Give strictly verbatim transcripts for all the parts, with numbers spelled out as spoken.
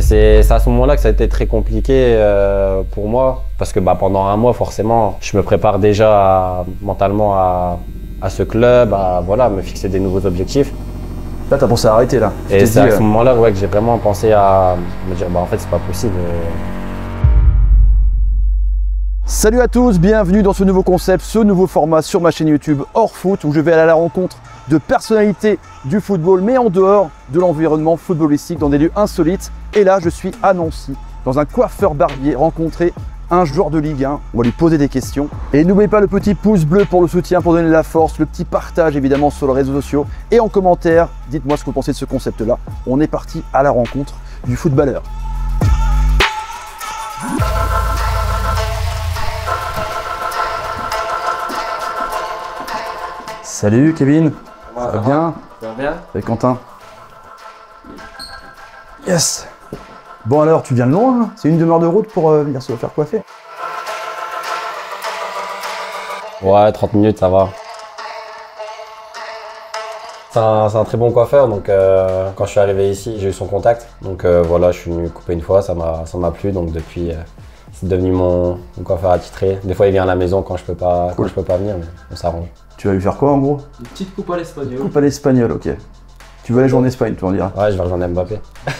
Et c'est à ce moment-là que ça a été très compliqué euh, pour moi, parce que bah, pendant un mois, forcément, je me prépare déjà à, mentalement à, à ce club, à voilà, me fixer des nouveaux objectifs. Là, tu as pensé à arrêter là. Et c'est à dit, ce moment-là ouais, que j'ai vraiment pensé à me dire, bah, en fait, c'est pas possible. Salut à tous, bienvenue dans ce nouveau concept, ce nouveau format sur ma chaîne YouTube Hors Foot, où je vais aller à la rencontre de personnalités du football, mais en dehors de l'environnement footballistique, dans des lieux insolites. Et là, je suis à Nancy, dans un coiffeur barbier, rencontrer un joueur de Ligue un. On va lui poser des questions. Et n'oubliez pas le petit pouce bleu pour le soutien, pour donner de la force, le petit partage évidemment sur les réseaux sociaux. Et en commentaire, dites-moi ce que vous pensez de ce concept-là. On est parti à la rencontre du footballeur. Salut Kevin, ça va bien? Ça va bien? Avec Quentin. Yes. Bon alors, tu viens de loin, hein? C'est une demi-heure de route pour euh, venir se faire coiffer? Ouais, trente minutes, ça va. C'est un, un très bon coiffeur, donc euh, quand je suis arrivé ici, j'ai eu son contact. Donc euh, voilà, je suis venu couper une fois, ça m'a plu, donc depuis, euh, c'est devenu mon, mon coiffeur attitré. Des fois, il vient à la maison quand je peux pas, cool. quand je peux pas venir, mais on s'arrange. Tu vas lui faire quoi en gros? Une petite coupe à l'espagnol. Coupe à l'espagnol, ok. Tu vas aller jouer en Espagne, tu en diras. Ouais, je vais rejoindre Mbappé.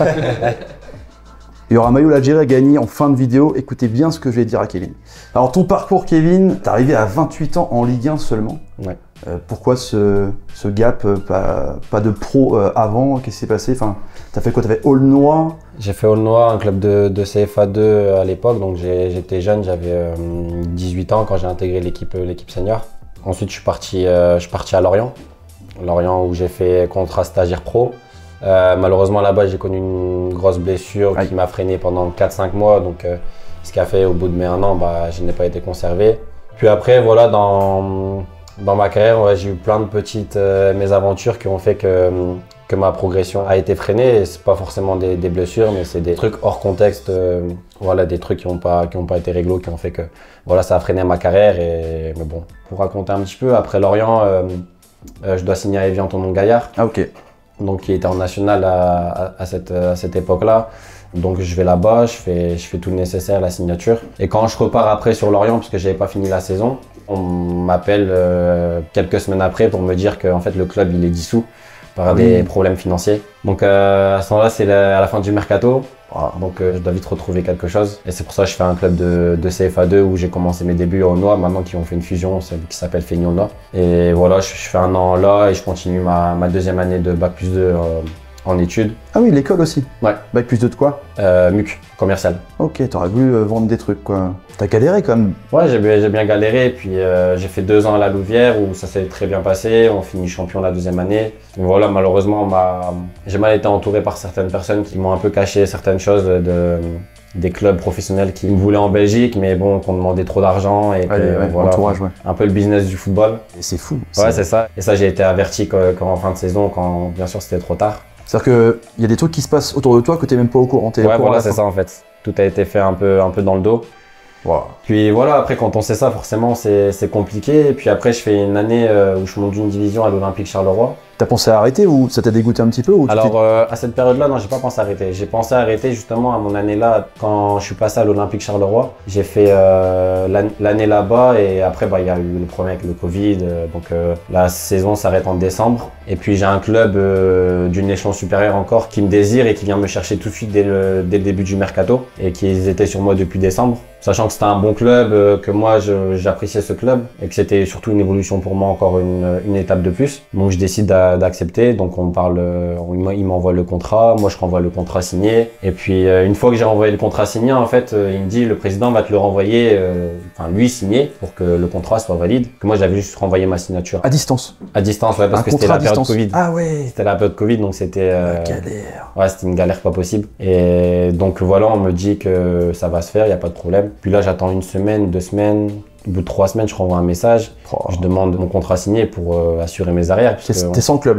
Il y aura un maillot l'Algérie à gagner en fin de vidéo. Écoutez bien ce que je vais dire à Kevin. Alors ton parcours Kevin, t'es arrivé à vingt-huit ans en Ligue un seulement. Ouais. Euh, pourquoi ce, ce gap, euh, pas, pas de pro euh, avant? Qu'est-ce qui s'est passé? Enfin, t'as fait quoi? T'as fait Aulnois? J'ai fait Aulnois, un club de, de C F A deux à l'époque. Donc j'étais jeune, j'avais euh, dix-huit ans quand j'ai intégré l'équipe l'équipe senior. Ensuite, je suis parti, euh, je suis parti à Lorient. Lorient où j'ai fait contrat stagiaire pro. Euh, malheureusement là-bas j'ai connu une grosse blessure Aïe. qui m'a freiné pendant quatre cinq mois, donc euh, ce qui a fait au bout de mes un an, bah, je n'ai pas été conservé. Puis après voilà, dans, dans ma carrière ouais, j'ai eu plein de petites euh, mésaventures qui ont fait que, que ma progression a été freinée. C'est pas forcément des, des blessures, mais c'est des trucs hors contexte, euh, voilà, des trucs qui n'ont pas, qui ont pas été réglo, qui ont fait que voilà, ça a freiné ma carrière. Et, mais bon, pour raconter un petit peu, après Lorient, euh, euh, je dois signer à Evian Tonon-Gaillard. Ah ok. Donc qui était en national à, à, à cette, à cette époque-là. Donc je vais là-bas, je fais, je fais tout le nécessaire, la signature. Et quand je repars après sur Lorient, parce que j'avais pas fini la saison, on m'appelle euh, quelques semaines après pour me dire que en fait, le club il est dissous par ah des oui. problèmes financiers. Donc euh, à ce moment-là, c'est à la fin du mercato. Donc euh, je dois vite retrouver quelque chose. Et c'est pour ça que je fais un club de, de C F A deux où j'ai commencé mes débuts au Noix, maintenant qui ont fait une fusion qui s'appelle Feignolnois. Et voilà, je, je fais un an là et je continue ma, ma deuxième année de bac plus deux euh, en études. Ah oui, l'école aussi? Ouais. Bac plus deux de quoi? euh, M U C, commercial. Ok, t'aurais voulu euh, vendre des trucs quoi. T'as galéré quand même? Ouais, j'ai bien, bien galéré. Puis euh, j'ai fait deux ans à la Louvière où ça s'est très bien passé. On finit champion la deuxième année. Donc voilà, malheureusement, j'ai mal été entouré par certaines personnes qui m'ont un peu caché certaines choses de, des clubs professionnels qui me voulaient en Belgique, mais bon, qu'on demandait trop d'argent et que, ouais, ouais, voilà, entourage, ouais. un peu le business du football. Et c'est fou. Ouais, c'est ça. Et ça, j'ai été averti quand, quand en fin de saison, quand bien sûr c'était trop tard. C'est-à-dire qu'il y a des trucs qui se passent autour de toi que tu n'es même pas au courant. Ouais, voilà, c'est ça en fait. Tout a été fait un peu, un peu dans le dos. Wow. Puis voilà, après quand on sait ça, forcément c'est compliqué. Et puis après, je fais une année euh, où je monte d'une division à l'Olympique Charleroi. T'as pensé à arrêter ou ça t'a dégoûté un petit peu ou Alors euh, à cette période-là, non, j'ai pas pensé à arrêter. J'ai pensé à arrêter justement à mon année-là, quand je suis passé à l'Olympique Charleroi. J'ai fait euh, l'année là-bas et après, bah, il y a eu le problème avec le Covid. Euh, donc euh, la saison s'arrête en décembre. Et puis j'ai un club euh, d'une échelon supérieure encore qui me désire et qui vient me chercher tout de suite dès le, dès le début du mercato et qui étaient sur moi depuis décembre. Sachant que c'était un bon club, euh, que moi j'appréciais ce club et que c'était surtout une évolution pour moi, encore une, une étape de plus. Donc je décide d'accepter, donc on parle, on, il m'envoie le contrat, moi je renvoie le contrat signé. Et puis euh, une fois que j'ai renvoyé le contrat signé, en fait, euh, il me dit le président va te le renvoyer, euh, enfin lui signer pour que le contrat soit valide. Que moi j'avais juste renvoyé ma signature. À distance? À distance, ouais, parce un que c'était la période Covid. Ah ouais. C'était la période Covid, donc c'était euh, galère. Ouais, c'était une galère pas possible. Et donc voilà, on me dit que ça va se faire, il n'y a pas de problème. Puis là, j'attends une semaine, deux semaines. Au bout de trois semaines, je renvoie un message. Oh. Je demande mon contrat signé pour euh, assurer mes arrières. T'es sans le club là?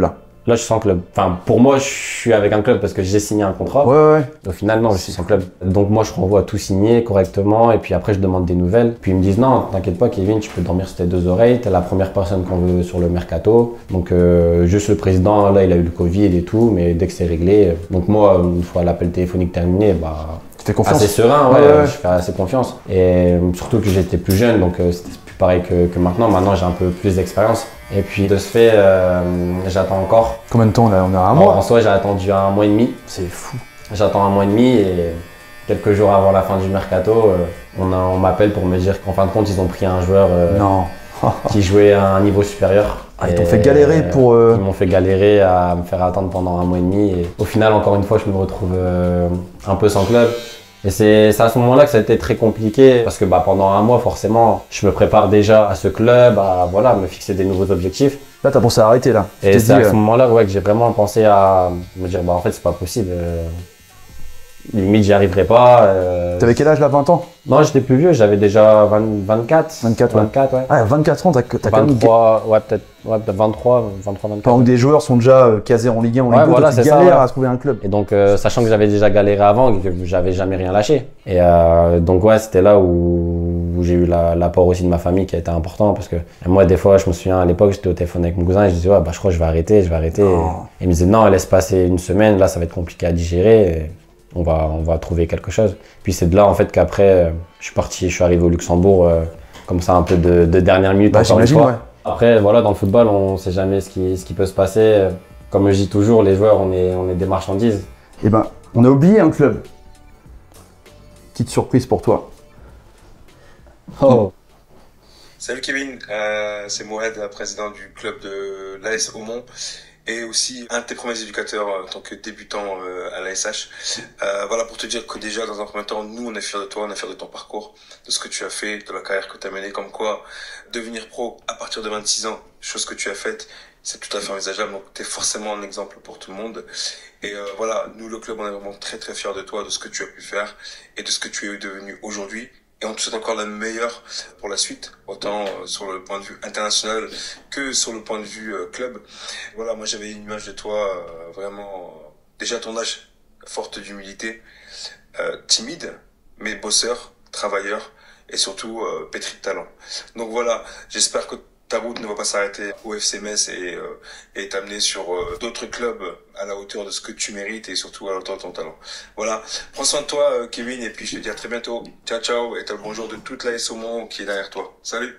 Là, je suis sans club. Enfin, pour moi, je suis avec un club parce que j'ai signé un contrat. Ouais, ouais. Au final, non, je suis sans club. Donc moi, je renvoie tout signé correctement et puis après, je demande des nouvelles. Puis ils me disent non, t'inquiète pas, Kevin, tu peux dormir sur tes deux oreilles. T'es la première personne qu'on veut sur le mercato. Donc euh, juste le président, là, il a eu le Covid et tout, mais dès que c'est réglé. Donc moi, une fois l'appel téléphonique terminé, bah, tu fais confiance. assez serein, ouais, ouais, ouais. je fais assez confiance. Et surtout que j'étais plus jeune, donc euh, c'était plus pareil que, que maintenant. Maintenant, j'ai un peu plus d'expérience. Et puis de ce fait, euh, j'attends encore. Combien de temps là? On a un mois. En soi, j'ai attendu un mois et demi. C'est fou. J'attends un mois et demi et quelques jours avant la fin du mercato, euh, on, on m'appelle pour me dire qu'en fin de compte, ils ont pris un joueur euh, non. qui jouait à un niveau supérieur. Ah, ils t'ont fait galérer pour… Euh... Ils m'ont fait galérer à me faire attendre pendant un mois et demi. Et au final, encore une fois, je me retrouve euh, un peu sans club. Et c'est à ce moment-là que ça a été très compliqué parce que bah, pendant un mois, forcément, je me prépare déjà à ce club, à voilà, me fixer des nouveaux objectifs. Là, t'as pensé à arrêter là. Et c'est à ce moment-là ouais, que j'ai vraiment pensé à me dire, bah, en fait, c'est pas possible. Euh, limite, j'y arriverai pas. Euh... T'avais quel âge là? vingt ans? Non, j'étais plus vieux, j'avais déjà vingt, vingt-quatre. vingt-quatre, ouais. vingt-quatre, ouais. Ah, vingt-quatre ans, t'as quand même… vingt-trois, ouais, peut-être ouais, peut vingt-trois, vingt-trois, vingt-quatre. Pendant que des joueurs sont déjà euh, casés en Ligue un, en Ligue ouais, deux, voilà, tu galères ça, ouais. à trouver un club. Et donc, euh, sachant que j'avais déjà galéré avant et que j'avais jamais rien lâché. Et euh, donc, ouais, c'était là où, où j'ai eu l'apport la, aussi de ma famille qui a été important parce que moi, des fois, je me souviens à l'époque, j'étais au téléphone avec mon cousin et je disais, ouais, bah, je crois que je vais arrêter, je vais arrêter. Oh. Et il me disait, non, laisse passer une semaine, là, ça va être compliqué à digérer. Et on va, on va trouver quelque chose. Puis c'est de là, en fait, qu'après, je suis parti, je suis arrivé au Luxembourg, euh, comme ça, un peu de, de dernière minute. Bah, encore une fois. Ouais. Après, voilà, dans le football, on ne sait jamais ce qui, ce qui peut se passer. Comme je dis toujours, les joueurs, on est, on est des marchandises. Eh ben, on a oublié un club. Petite surprise pour toi. Oh. Salut Kevin, euh, c'est Mohamed, président du club de l'A S Aumont et aussi un de tes premiers éducateurs en tant que débutant euh, à l'A S H. Euh, voilà, pour te dire que déjà, dans un premier temps, nous, on est fiers de toi, on est fiers de ton parcours, de ce que tu as fait, de la carrière que tu as menée, comme quoi devenir pro à partir de vingt-six ans, chose que tu as faite, c'est tout à fait envisageable, donc tu es forcément un exemple pour tout le monde. Et euh, voilà, nous, le club, on est vraiment très très fiers de toi, de ce que tu as pu faire et de ce que tu es devenu aujourd'hui. Et on te souhaite encore le meilleur pour la suite, autant euh, sur le point de vue international que sur le point de vue euh, club. Voilà, moi j'avais une image de toi euh, vraiment, euh, déjà à ton âge, forte d'humilité, euh, timide, mais bosseur, travailleur et surtout euh, pétri de talent. Donc voilà, j'espère que ta route ne va pas s'arrêter au F C Metz et euh, et t'amener sur euh, d'autres clubs à la hauteur de ce que tu mérites et surtout à la hauteur de ton talent. Voilà, prends soin de toi euh, Kevin et puis je te dis à très bientôt. Ciao ciao et t'as le bonjour de toute l'A S Aumont qui est derrière toi. Salut.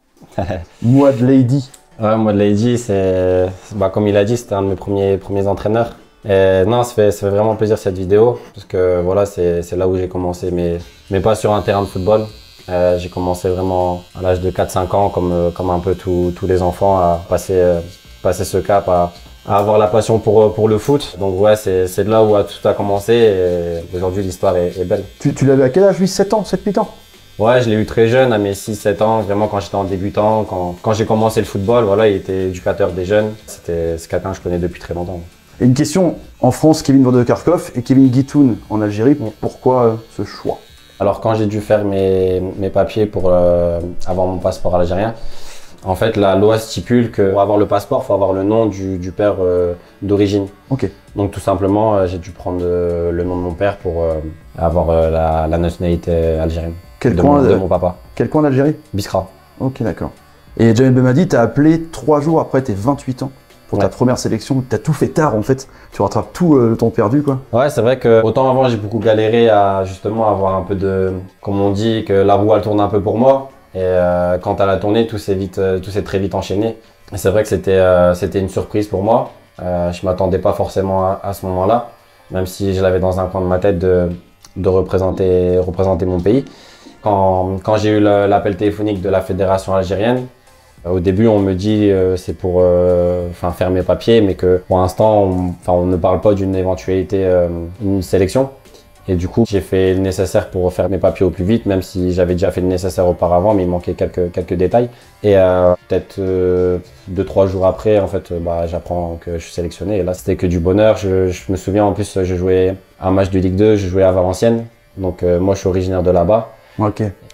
Moi de Lady. Ouais, moi de Lady, c'est bah, comme il a dit, c'était un de mes premiers, premiers entraîneurs. Et non, ça fait, ça fait vraiment plaisir cette vidéo parce que voilà, c'est là où j'ai commencé, mais, mais pas sur un terrain de football. Euh, j'ai commencé vraiment à l'âge de quatre cinq ans, comme, comme un peu tous les enfants, à passer, euh, passer ce cap, à, à avoir la passion pour, pour le foot. Donc ouais, c'est de là où tout a commencé et aujourd'hui l'histoire est, est belle. Tu, tu l'avais à quel âge, lui? sept ans, sept huit ans? Ouais, je l'ai eu très jeune, à mes six sept ans, vraiment quand j'étais en débutant, quand, quand j'ai commencé le football, voilà, il était éducateur des jeunes. C'est quelqu'un que je connais depuis très longtemps. Et une question, en France, Kevin Vandekerkhoff et Kevin Guitoun en Algérie, pourquoi euh, ce choix? Alors quand j'ai dû faire mes, mes papiers pour euh, avoir mon passeport algérien, en fait la loi stipule que pour avoir le passeport, il faut avoir le nom du, du père euh, d'origine. Ok. Donc tout simplement, euh, j'ai dû prendre euh, le nom de mon père pour euh, avoir euh, la, la nationalité algérienne. Quel de, coin mon, de mon papa. Quel coin d'Algérie? Biskra. Ok, d'accord. Et Jamel Belmadi t'a appelé trois jours après tes vingt-huit ans pour ouais. ta première sélection. Tu as tout fait tard en fait. Tu rattrapes tout euh, le temps perdu quoi. Ouais, c'est vrai que autant avant j'ai beaucoup galéré à justement avoir un peu de, comme on dit, que la roue elle tourne un peu pour moi. Et euh, quand elle a tourné, tout s'est vite, euh, tout s'est très vite enchaîné. Et c'est vrai que c'était euh, c'était une surprise pour moi. Euh, je m'attendais pas forcément à, à ce moment-là, même si je l'avais dans un coin de ma tête de, de représenter, représenter mon pays. Quand, quand j'ai eu l'appel téléphonique de la fédération algérienne, au début, on me dit euh, c'est pour euh, faire mes papiers, mais que pour l'instant, on, on ne parle pas d'une éventualité, euh, une sélection. Et du coup, j'ai fait le nécessaire pour faire mes papiers au plus vite, même si j'avais déjà fait le nécessaire auparavant, mais il manquait quelques, quelques détails. Et euh, peut-être euh, deux, trois jours après, en fait, bah, j'apprends que je suis sélectionné. Et là, c'était que du bonheur. Je, je me souviens, en plus, je jouais un match de Ligue deux, je jouais à Valenciennes. Donc euh, moi, je suis originaire de là-bas. Ok.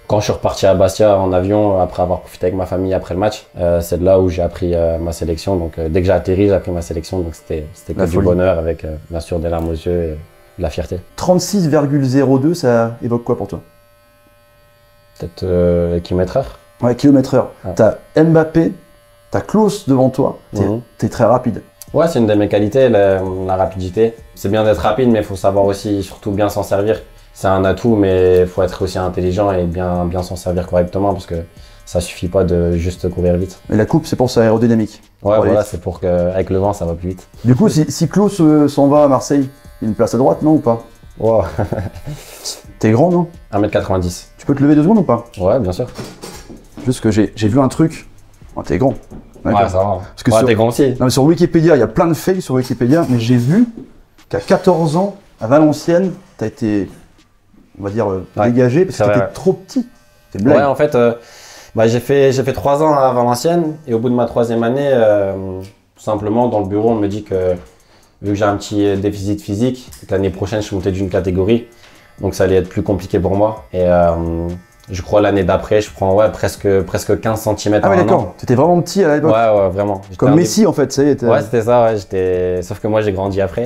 Quand je suis reparti à Bastia en avion, après avoir profité avec ma famille après le match, euh, c'est de là où j'ai appris euh, ma sélection. Donc euh, dès que j'ai atterri, j'ai appris ma sélection. Donc c'était c'était que du bonheur avec euh, bien sûr des larmes aux yeux et de la fierté. trente-six virgule zéro deux, ça évoque quoi pour toi? Peut-être euh, kilomètre heure. Ouais, kilomètre heure. Ah. T'as Mbappé, t'as Klose devant toi, t'es Mhm. t'es très rapide. Ouais, c'est une de mes qualités, la, la rapidité. C'est bien d'être rapide, mais il faut savoir aussi surtout bien s'en servir. C'est un atout, mais il faut être aussi intelligent et bien, bien s'en servir correctement parce que ça suffit pas de juste courir vite. Et la coupe, c'est pour sa aérodynamique. Ouais, Pour aller voilà, vite. c'est pour qu'avec le vent, ça va plus vite. Du coup, si, si Klose euh, s'en va à Marseille, il y a une place à droite, non ou pas? Wow. T'es grand, non? un mètre quatre-vingt-dix. Tu peux te lever deux secondes ou pas? Ouais, bien sûr. Juste que j'ai j'ai vu un truc. Oh, t'es grand. D'accord. Ouais, ça va. Parce que Ouais, sur- t'es grand aussi. Non, mais sur Wikipédia, il y a plein de faits sur Wikipédia, mais j'ai vu qu'à quatorze ans, à Valenciennes, t'as été, on va dire, euh, Ouais, dégagé parce que c'est vrai, t'étais ouais. trop petit. T'es blague. Ouais, en fait, euh, bah, j'ai fait, j'ai fait trois ans à Valenciennes et au bout de ma troisième année, euh, tout simplement, dans le bureau, on me dit que vu que j'ai un petit déficit physique, que l'année prochaine, je suis monté d'une catégorie, donc ça allait être plus compliqué pour moi. Et euh, je crois l'année d'après, je prends ouais, presque, presque quinze centimètres Ah ouais, en un an. d'accord. T'étais vraiment petit à l'époque. Ouais, ouais, vraiment. J'étais Comme un des- Messi, en fait, ça y est. t'es- Ouais, c'était ça, ouais, j'étais... Sauf que moi, j'ai grandi après.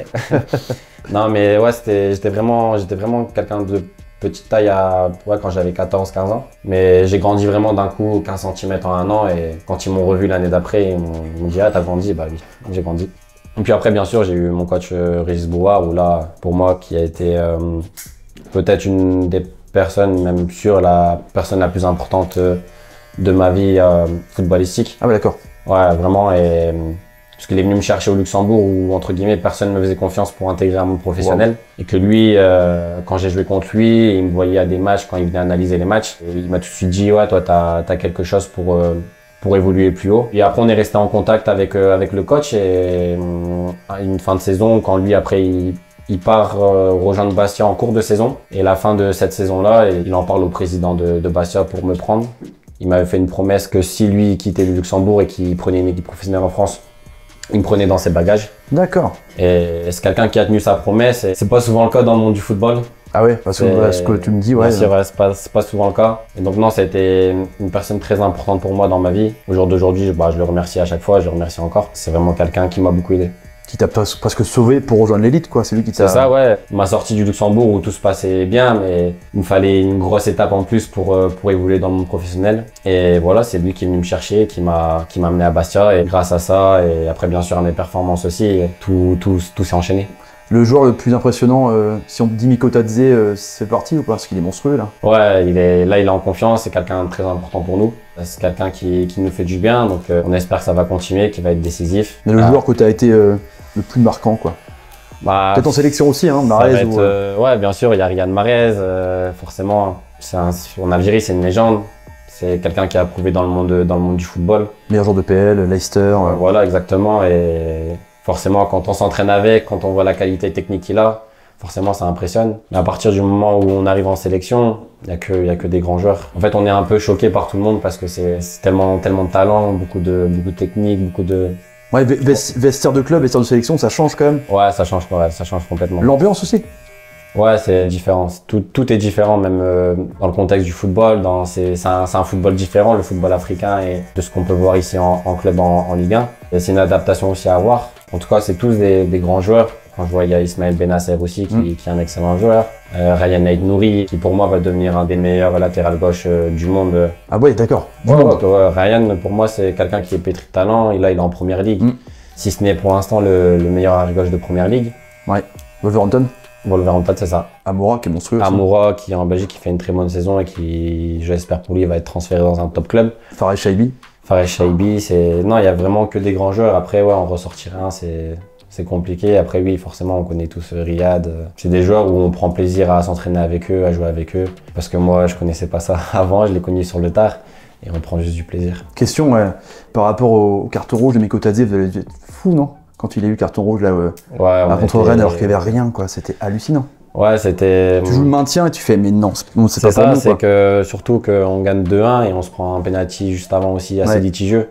Non, mais ouais, c'était... j'étais vraiment, j'étais vraiment quelqu'un de petite taille à... ouais, quand j'avais quatorze quinze ans. Mais j'ai grandi vraiment d'un coup, quinze centimètres en un an. Et quand ils m'ont revu l'année d'après, ils m'ont ils m'ont dit « Ah, t'as grandi ?» Bah oui, j'ai grandi. Et puis après, bien sûr, j'ai eu mon coach euh, Régis Bouard, où là, pour moi, qui a été euh, peut-être une des personnes, même sûr, la personne la plus importante euh, de ma vie euh, footballistique. Ah ouais, d'accord. Ouais, vraiment. Et, parce qu'il est venu me chercher au Luxembourg où, entre guillemets, personne ne me faisait confiance pour intégrer un monde professionnel. Wow. Et que lui, euh, quand j'ai joué contre lui, il me voyait à des matchs, quand il venait analyser les matchs, et il m'a tout de suite dit « Ouais, toi, t'as as quelque chose pour, euh, pour évoluer plus haut. » Et après, on est resté en contact avec, euh, avec le coach. Et euh, à une fin de saison, quand lui, après, il, il part euh, rejoindre Bastia en cours de saison. Et la fin de cette saison-là, il en parle au président de, de Bastia pour me prendre. Il m'avait fait une promesse que si lui quittait le Luxembourg et qu'il prenait une équipe professionnelle en France, il me prenait dans ses bagages. D'accord. Et c'est quelqu'un qui a tenu sa promesse. Et c'est pas souvent le cas dans le monde du football. Ah ouais, parce que ce que tu me dis, ouais. Bien sûr, ouais, c'est pas, c'est pas souvent le cas. Et donc non, ça a été une personne très importante pour moi dans ma vie. Au jour d'aujourd'hui, bah, je le remercie à chaque fois, je le remercie encore. C'est vraiment quelqu'un qui m'a beaucoup aidé. Qui t'a presque sauvé pour rejoindre l'élite, quoi. C'est lui qui t'a... C'est ça, ouais. Il m'a sorti du Luxembourg où tout se passait bien, mais il me fallait une grosse étape en plus pour, pour évoluer dans le monde professionnel. Et voilà, c'est lui qui est venu me chercher, qui m'a qui m'a amené à Bastia. Et grâce à ça, et après bien sûr à mes performances aussi, tout, tout, tout s'est enchaîné. Le joueur le plus impressionnant, euh, si on te dit Miko Tadze, euh, c'est parti ou pas? Parce qu'il est monstrueux, là. Ouais, il est, là, il est en confiance, c'est quelqu'un de très important pour nous. C'est quelqu'un qui, qui nous fait du bien, donc euh, on espère que ça va continuer, qu'il va être décisif. Mais le ah. joueur que tu as été euh, le plus marquant, quoi. Bah, peut-être en sélection aussi, hein, Mahrez ou... Euh, ouais, bien sûr, il y a Riyad Mahrez, euh, forcément. Un, en Algérie, c'est une légende. C'est quelqu'un qui a prouvé dans le monde, dans le monde du football. Meilleur joueur de P L, Leicester. Euh, voilà, exactement. Et forcément, quand on s'entraîne avec, quand on voit la qualité technique qu'il a, forcément, ça impressionne. Mais à partir du moment où on arrive en sélection, il n'y a, que, y a que des grands joueurs. En fait, on est un peu choqué par tout le monde parce que c'est tellement, tellement de talent, beaucoup de, beaucoup de technique, beaucoup de... Ouais, vestiaire de club, vestiaire de sélection, ça change quand même. Ouais, ça change, ouais, ça change complètement. L'ambiance aussi. Ouais, c'est différent. Tout, tout est différent, même euh, dans le contexte du football. C'est un, un football différent, le football africain, et de ce qu'on peut voir ici en, en club en, en Ligue un. C'est une adaptation aussi à avoir. En tout cas, c'est tous des, des grands joueurs. Quand je vois, il y a Ismaël Benasser aussi, qui, mmh. qui est un excellent joueur. Euh, Ryan Aït-Nouri, qui pour moi va devenir un des meilleurs latérales gauche euh, du monde. Ah ouais, d'accord. Ouais, ouais, ouais, Ryan, pour moi, c'est quelqu'un qui est pétri de talent. Et là, il est en première ligue. Mmh. Si ce n'est pour l'instant le, le meilleur arrière gauche de première ligue. Ouais. Wolverhampton. Wolverhampton, c'est ça. Amoura qui est monstrueux. Amoura qui est en Belgique, qui fait une très bonne saison et qui, je l'espère pour lui, va être transféré dans un top club. Fares Chaibi. Fares Chaibi, c'est... Non, il y a vraiment que des grands joueurs. Après, ouais, on ressortira un, c'est... c'est compliqué. Après, oui, forcément, on connaît tous Riyad. C'est des joueurs où on prend plaisir à s'entraîner avec eux, à jouer avec eux. Parce que moi, je connaissais pas ça avant, je l'ai connu sur le tard. Et on prend juste du plaisir. Question, ouais, par rapport au, au carton rouge de Miko Tadze, vous avez être fou, non? Quand il a eu le carton rouge là, euh, ouais, là contre Rennes, alors qu'il n'y avait rien, quoi. C'était hallucinant. Ouais, c'était... Tu joues le maintien et tu fais, mais non, c'est pas ça, pour nous, c'est que surtout qu'on gagne deux un et on se prend un penalty juste avant aussi assez ouais. litigieux.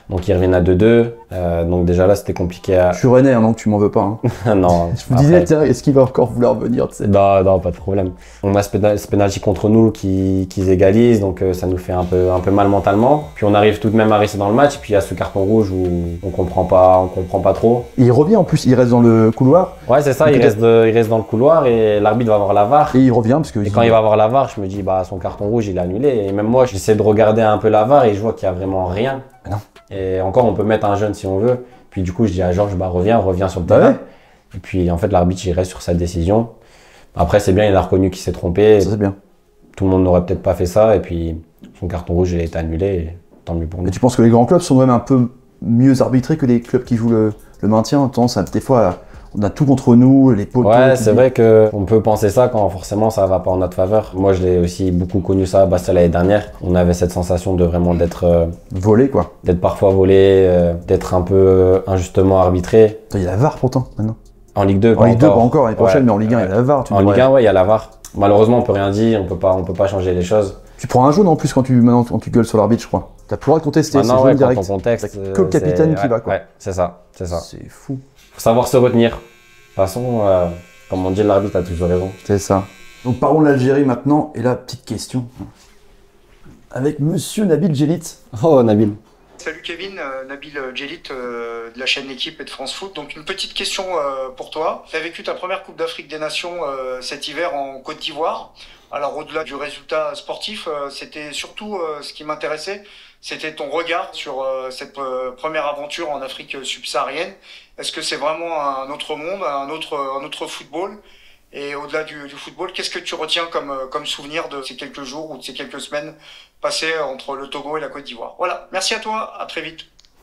Donc ils reviennent à deux deux. Euh, donc déjà là, c'était compliqué à... Je suis rennais, hein, donc tu m'en veux pas. Hein. Non. Je me disais, tiens, est-ce qu'il va encore vouloir venir, tu sais? Non, non, pas de problème. On a ce pénal- ce penalty contre nous qui, qui égalise, donc euh, ça nous fait un peu, un peu mal mentalement. Puis on arrive tout de même à rester dans le match, puis il y a ce carton rouge où on comprend pas, on comprend pas trop. Il revient en plus, il reste dans le couloir. Ouais, c'est ça, il reste, de, il reste dans le couloir et l'arbitre va avoir la V A R. Et il revient parce que... Et quand il va avoir la V A R, je me dis, bah son carton rouge, il est annulé. Et même moi, j'essaie de regarder un peu la V A R et je vois qu'il y a vraiment rien. Non. Et encore, on peut mettre un jeune si on veut. Puis du coup, je dis à Georges, bah reviens, reviens sur le Bah terrain. ouais. Et puis en fait, l'arbitre, il reste sur sa décision. Après, c'est bien, il a reconnu qu'il s'est trompé. Ça, c'est bien. Tout le monde n'aurait peut-être pas fait ça. Et puis son carton rouge, il a été annulé. Et tant mieux pour nous. Mais tu penses que les grands clubs sont même un peu mieux arbitrés que les clubs qui jouent le, le maintien? En tendance à, des fois, on a tout contre nous, les poteaux. Ouais, tout c'est dit. vrai qu'on peut penser ça quand forcément ça va pas en notre faveur. Moi, je l'ai aussi beaucoup connu ça à Bastia l'année dernière. On avait cette sensation de vraiment d'être euh, Volé, quoi. d'être parfois volé, euh, d'être un peu euh, injustement arbitré. Il y a la V A R pourtant, maintenant. En Ligue deux, En Ligue deux, pas encore. encore, l'année prochaine, Ouais. mais en Ligue un, il y a la V A R. Tu En devrais- Ligue un, ouais, il y a la V A R. Malheureusement, on peut rien dire, on peut pas, on peut pas changer les choses. Tu prends un jaune en plus quand tu, maintenant, quand tu gueules sur l'arbitre, je crois. T'as plus le droit de contester, c'est Maintenant, jaune ouais, quand direct. on contexte, T'as que le euh, capitaine c'est- qui va, ouais, quoi. Ouais, c'est ça, c'est ça. C'est fou. Faut savoir se retenir. De toute façon, euh, comme on dit, l'arbitre a toujours raison. C'est ça. Donc parlons de l'Algérie maintenant, et là, petite question. Avec Monsieur Nabil Djellit. Oh, Nabil. Salut Kevin, euh, Nabil Djellit euh, de la chaîne L'équipe et de France Foot. Donc une petite question euh, pour toi. Tu as vécu ta première Coupe d'Afrique des Nations euh, cet hiver en Côte d'Ivoire. Alors au-delà du résultat sportif, euh, c'était surtout euh, ce qui m'intéressait, c'était ton regard sur euh, cette euh, première aventure en Afrique subsaharienne. Est-ce que c'est vraiment un autre monde, un autre, un autre football? Et au-delà du, du football, qu'est-ce que tu retiens comme, comme souvenir de ces quelques jours ou de ces quelques semaines passées entre le Togo et la Côte d'Ivoire? Voilà, merci à toi, à très vite.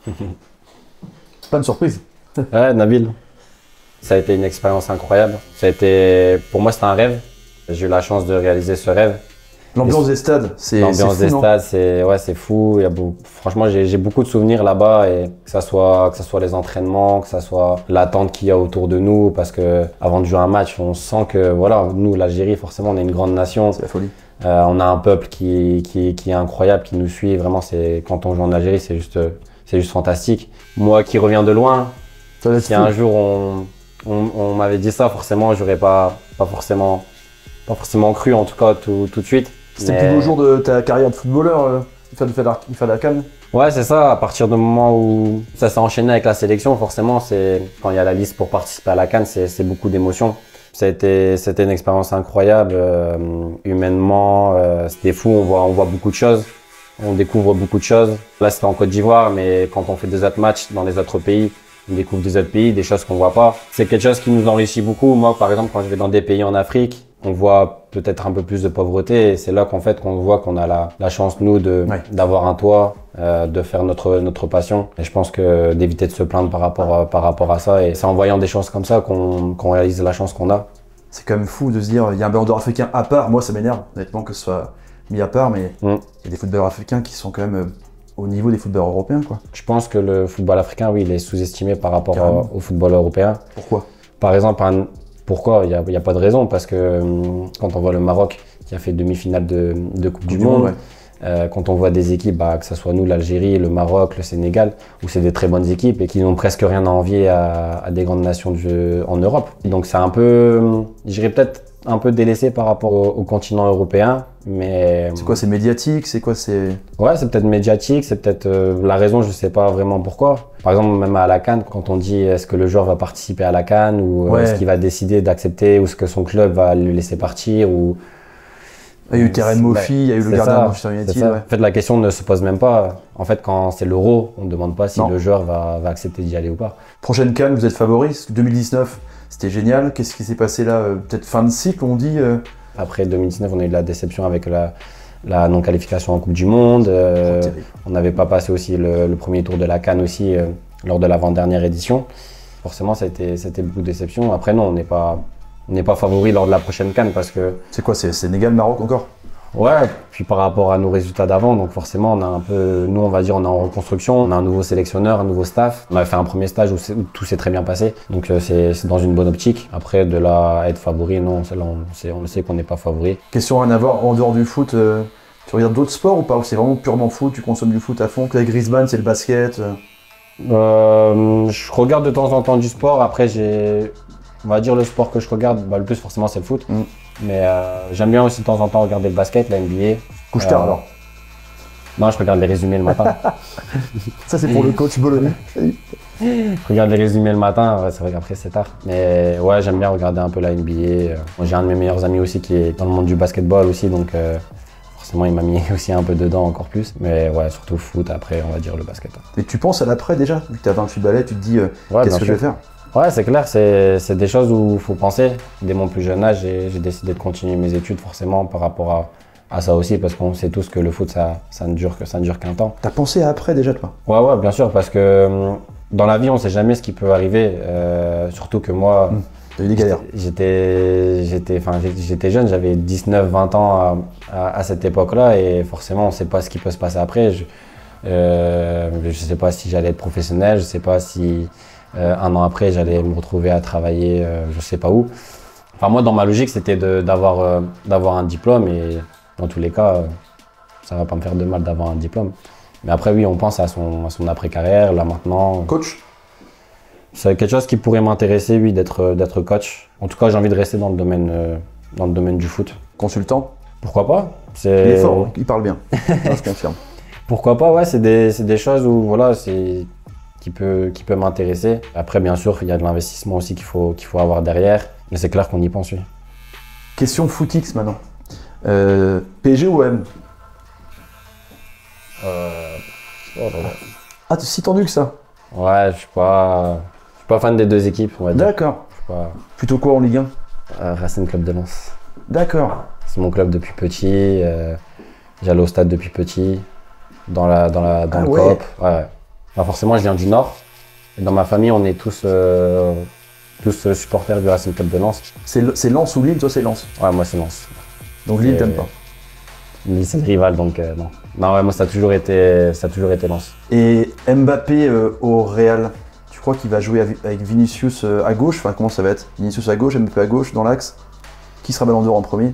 Pas une surprise. Ouais, Nabil. Ça a été une expérience incroyable. Ça a été, pour moi, c'était un rêve. J'ai eu la chance de réaliser ce rêve. L'ambiance des stades, c'est L'ambiance fou, des non? stades, c'est ouais, c'est fou. Il y a beau- Franchement, j'ai j'ai beaucoup de souvenirs là-bas, et que ça soit que ça soit les entraînements, que ça soit l'attente qu'il y a autour de nous, parce que avant de jouer un match, on sent que voilà, nous, l'Algérie, forcément, on est une grande nation. C'est la folie. Euh, on a un peuple qui, qui, qui est incroyable, qui nous suit. Vraiment, c'est quand on joue en Algérie, c'est juste c'est juste fantastique. Moi, qui reviens de loin, Ça va être si fou. un jour on, on, on m'avait dit ça, forcément, j'aurais pas pas forcément pas forcément cru, en tout cas tout, tout de suite. C'était Mais- le plus beau jour de ta carrière de footballeur, euh, il fallait faire la, il fallait la canne. Ouais, c'est ça. À partir du moment où ça s'est enchaîné avec la sélection, forcément, c'est quand il y a la liste pour participer à la CAN, c'est c'est beaucoup d'émotions. Ça a été, c'était une expérience incroyable, euh, humainement, euh, c'était fou. On voit, on voit beaucoup de choses, on découvre beaucoup de choses. Là, c'était en Côte d'Ivoire, mais quand on fait des autres matchs dans les autres pays, on découvre des autres pays, des choses qu'on voit pas. C'est quelque chose qui nous enrichit beaucoup. Moi, par exemple, quand je vais dans des pays en Afrique, on voit peut-être un peu plus de pauvreté, et c'est là qu'en fait qu'on voit qu'on a la, la chance, nous, de Ouais. d'avoir un toit, euh, de faire notre notre passion. Et je pense que d'éviter de se plaindre par rapport à, par rapport à ça, et c'est en voyant des choses comme ça qu'on qu'on réalise la chance qu'on a. C'est quand même fou de se dire, il y a un ballon d'or africain à part. Moi, ça m'énerve, honnêtement, que ce soit mis à part, mais il Mm. y a des footballeurs africains qui sont quand même euh, au niveau des footballeurs européens, quoi. Je pense que le football africain, oui, il est sous-estimé par rapport Carrément. à- au football européen. Pourquoi? Par exemple, un- pourquoi? Il n'y a, il y a pas de raison, parce que hum, quand on voit le Maroc qui a fait demi-finale de, de Coupe du, Monde, ouais. euh, quand on voit des équipes, bah, que ce soit nous, l'Algérie, le Maroc, le Sénégal, où c'est des très bonnes équipes et qui n'ont presque rien à envier à, à des grandes nations du- en Europe. Donc c'est un peu, hum, je dirais peut-être un peu délaissé par rapport au, au continent européen, mais C'est quoi, c'est médiatique? C'est quoi, c'est... ouais, c'est peut-être médiatique, c'est peut-être euh, la raison, je sais pas vraiment pourquoi. Par exemple, même à la CAN, quand on dit est-ce que le joueur va participer à la CAN, ou euh, Ouais. est-ce qu'il va décider d'accepter, ou est-ce que son club va le laisser partir, ou Il y a eu Terem Moffi, il y a eu le c'est gardien ça, de Manchester c'est United, ça. ouais. En fait, la question ne se pose même pas. En fait, quand c'est l'Euro, on ne demande pas si Non. le joueur va, va accepter d'y aller ou pas. Prochaine CAN, vous êtes favori? deux mille dix-neuf, c'était génial. Qu'est-ce qui s'est passé là? euh, Peut-être fin de cycle, on dit euh, Après deux mille dix-neuf, on a eu de la déception avec la, la non-qualification en Coupe du Monde. Euh, terrible. on n'avait pas passé aussi le, le premier tour de la CAN aussi euh, lors de l'avant-dernière édition. Forcément, ça a été, ça a été beaucoup de déception. Après, non, on n'est pas, on n'est pas favori lors de la prochaine CAN parce que, C'est quoi, c'est Sénégal, Maroc encore? ouais, puis par rapport à nos résultats d'avant, donc forcément, on a un peu, nous, on va dire, on est en reconstruction. On a un nouveau sélectionneur, un nouveau staff. On avait fait un premier stage où, c'est- où tout s'est très bien passé. Donc, euh, c'est c'est dans une bonne optique. Après, de là à être favori, non, c'est là, on, sait- on le sait qu'on n'est pas favori. Question rien à voir, en dehors du foot, euh, Tu regardes d'autres sports ou pas? Ou c'est vraiment purement foot, tu consommes du foot à fond? Avec Griezmann, c'est le basket euh... Euh, je regarde de temps en temps du sport. Après, j'ai, on va dire le sport que je regarde, bah, le plus forcément c'est le foot. Mm. Mais euh, j'aime bien aussi de temps en temps regarder le basket, la N B A. Couche tard euh, alors? Non, je regarde les résumés le matin. Ça c'est pour le coach Bologna. Je regarde les résumés le matin, ouais, c'est vrai qu'après c'est tard. Mais ouais, j'aime bien regarder un peu la N B A. J'ai un de mes meilleurs amis aussi qui est dans le monde du basketball aussi, donc euh, forcément il m'a mis aussi un peu dedans encore plus. Mais ouais, surtout le foot, après on va dire le basket. Et tu penses à l'après déjà? Vu que tu as vingt-huit balais, tu te dis euh, ouais, qu'est-ce que je vais faire? Ouais, c'est clair, c'est des choses où il faut penser. Dès mon plus jeune âge, j'ai décidé de continuer mes études forcément par rapport à, à ça aussi, parce qu'on sait tous que le foot, ça, ça ne dure que ça ne dure qu'un temps. T'as pensé à après déjà, toi? Ouais, ouais, bien sûr, parce que dans la vie, on ne sait jamais ce qui peut arriver. Euh, surtout que moi, mmh, t'as eu des galères. J'étais j'étais jeune, j'avais dix-neuf vingt ans à, à, à cette époque-là, et forcément, on ne sait pas ce qui peut se passer après. Je ne euh, sais pas si j'allais être professionnel, je ne sais pas si... Euh, un an après, j'allais me retrouver à travailler euh, je sais pas où. Enfin, moi, dans ma logique, c'était d'avoir euh, d'avoir un diplôme et dans tous les cas, euh, ça va pas me faire de mal d'avoir un diplôme. Mais après, oui, on pense à son, à son après-carrière, là maintenant. Coach? C'est quelque chose qui pourrait m'intéresser, oui, d'être d'être coach. En tout cas, j'ai envie de rester dans le domaine, euh, dans le domaine du foot. Consultant? Pourquoi pas? Il est fort, hein, il parle bien, ça se confirme. Pourquoi pas, ouais, c'est des, des choses où, voilà, c'est... qui peut, qui peut m'intéresser. Après, bien sûr, il y a de l'investissement aussi qu'il faut, qu'il faut avoir derrière. Mais c'est clair qu'on y pense, oui. Question footix maintenant. Euh, P S G ou O M? euh... oh, Ah, t'es si tendu que ça? Ouais, je suis pas, je suis pas fan des deux équipes, on va dire. D'accord. Pas... Plutôt quoi en Ligue un? euh, Racing Club de Lens. D'accord. C'est mon club depuis petit. Euh, J'allais au stade depuis petit. Dans, la, dans, la, dans ah, le ouais. coop. Ouais. Enfin, forcément, je viens du Nord. Et dans ma famille, on est tous, euh, tous supporters du Racing Club de Lens. C'est Lens ou Lille? Toi, c'est Lens? Ouais, moi, c'est Lens. Donc Lille, t'aimes pas? Lille, c'est le rival, donc euh, non. Non, ouais, moi, ça a toujours été, ça a toujours été Lens. Et Mbappé euh, au Real, tu crois qu'il va jouer avec Vinicius euh, à gauche? Enfin, comment ça va être? Vinicius à gauche, Mbappé à gauche, dans l'axe? Qui sera Ballon d'Or en premier?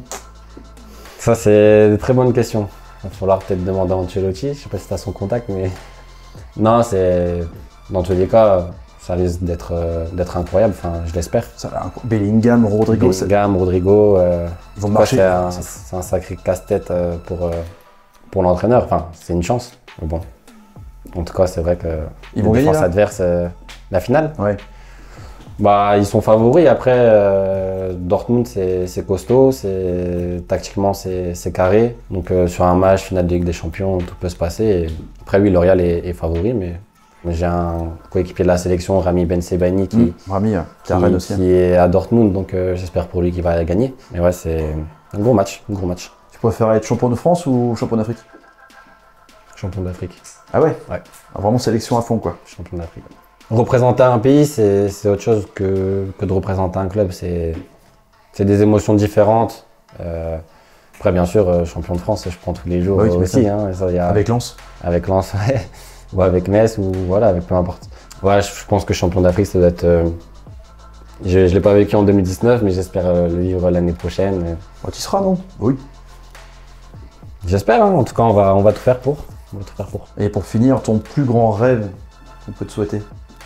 Ça, c'est une très bonne question. Il va falloir peut-être demander à Ancelotti. Je sais pas si tu as son contact, mais... Non, c'est... Dans tous les cas, ça risque d'être euh, d'être incroyable, enfin, je l'espère. Bellingham, Rodrigo... Bellingham, Rodrigo... Euh, Ils vont marcher. C'est un, un sacré casse-tête euh, pour, euh, pour l'entraîneur. Enfin, c'est une chance, mais bon. En tout cas, c'est vrai que... Ils vont gagner, la défense adverse, euh, la finale. Ouais. Bah, ils sont favoris. Après, euh, Dortmund, c'est costaud. Tactiquement, c'est carré. Donc, euh, sur un match, finale de Ligue des Champions, tout peut se passer. Et après, oui, L'Oréal est, est favori, mais j'ai un coéquipier de la sélection, Rami Ben Sebaini, qui, mmh, Rami, qui, qui, qui est à Dortmund. Donc, euh, j'espère pour lui qu'il va gagner. Mais ouais, c'est un gros match, un gros match. Tu préfères être champion de France ou champion d'Afrique? Champion d'Afrique. Ah ouais? Ouais. Ah, vraiment sélection à fond, quoi. Champion d'Afrique. Représenter un pays, c'est autre chose que, que de représenter un club. C'est des émotions différentes. Euh, après, bien sûr, euh, champion de France, je prends tous les jours oui, aussi. Hein, ça, y a, avec Lens? Avec Lens, ouais. Ou avec Metz, ou voilà, avec peu importe. Ouais, je, je pense que champion d'Afrique, ça doit être... Euh, je ne l'ai pas vécu en deux mille dix-neuf, mais j'espère euh, le vivre l'année prochaine. Oh, tu y seras, non? Oui. J'espère, hein, en tout cas, on va, on va tout faire pour. On va tout faire pour. Et pour finir, ton plus grand rêve qu'on peut te souhaiter?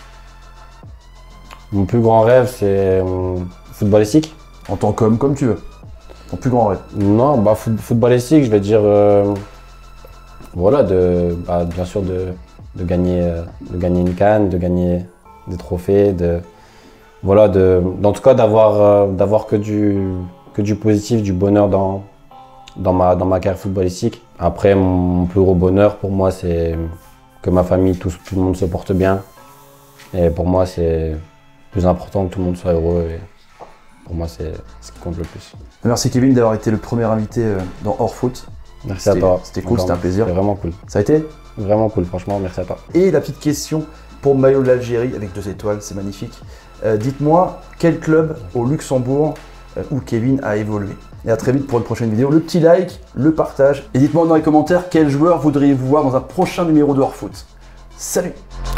Mon plus grand rêve, c'est euh, footballistique. En tant qu'homme, comme tu veux. Ton plus grand rêve? Non, bah, foot, footballistique, je vais dire, euh, voilà, de, bah, bien sûr de, de, gagner, euh, de gagner une canne, de gagner des trophées, de, voilà, de, en tout cas d'avoir euh, d'avoir que du, que du positif, du bonheur dans, dans, ma, dans ma carrière footballistique. Après, mon, mon plus gros bonheur pour moi, c'est que ma famille, tout, tout le monde se porte bien. Et pour moi, c'est plus important que tout le monde soit heureux. Et pour moi, c'est ce qui compte le plus. Merci Kevin d'avoir été le premier invité dans Hors Foot. Merci à toi. C'était cool, c'était un plaisir. C'était vraiment cool. Ça a été? Vraiment cool, franchement, merci à toi. Et la petite question pour maillot de l'Algérie avec deux étoiles, c'est magnifique. Euh, Dites-moi, quel club au Luxembourg euh, où Kevin a évolué? Et à très vite pour une prochaine vidéo. Le petit like, le partage. Et dites-moi dans les commentaires quel joueur voudriez-vous voir dans un prochain numéro de Hors Foot. Salut!